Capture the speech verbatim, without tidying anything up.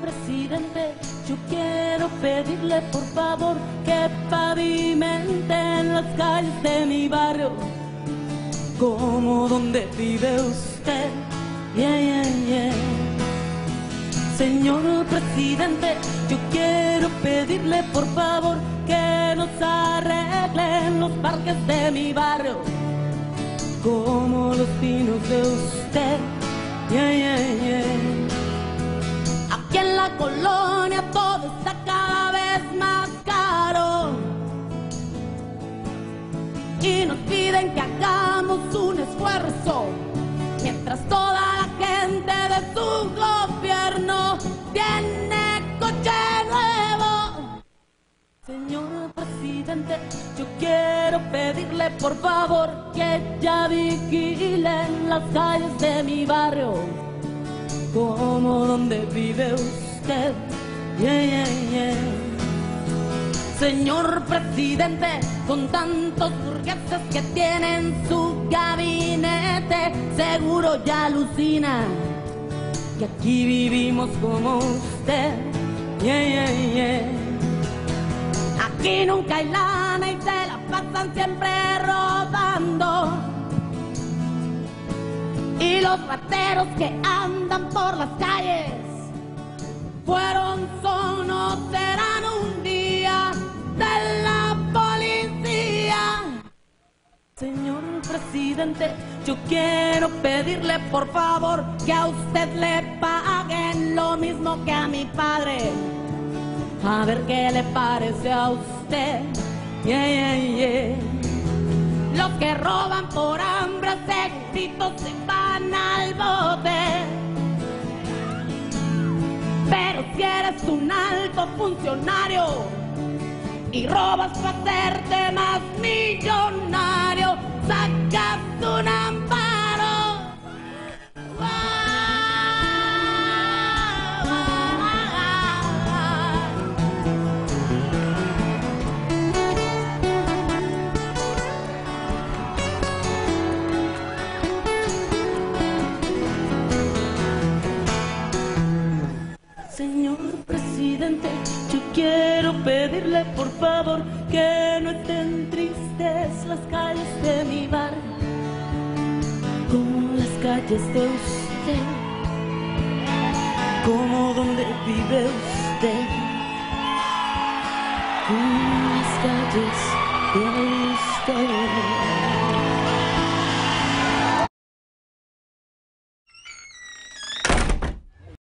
presidente, yo quiero pedirle por favor que pavimenten las calles de mi barrio, como donde vive usted. Yeah, yeah, yeah. Señor presidente, yo quiero pedirle por favor que nos arreglen los parques de mi barrio, como los pinos de usted. Yeah, yeah, yeah. Aquí en la colonia todo está cada vez más caro y nos piden que hagamos un esfuerzo, mientras toda la gente de su gobierno tiene coche nuevo. Señor presidente, yo quiero pedirle por favor que ya vigilen las calles de mi barrio, como donde vive usted. Yeah, yeah, yeah. Señor presidente, con tantos burgueses que tienen su gabinete, seguro ya alucina que aquí vivimos como usted. Yeah, yeah, yeah. Aquí nunca hay lana y se la pasan siempre robando, y los rateros que andan por las calles fueron, son o serán un día de la policía. Señor presidente, yo quiero pedirle por favor que a usted le paguen lo mismo que a mi padre. A ver qué le parece a usted. Yeah, yeah, yeah. Los que roban por hambre seguritos se van al bote, pero si eres un alto funcionario y robas para hacerte más millonario, sacas un amparo. Señor presidente, yo quiero pedirle por favor que no estén tristes las calles de mi barrio, como las calles de usted, como donde vive usted, como las calles de usted.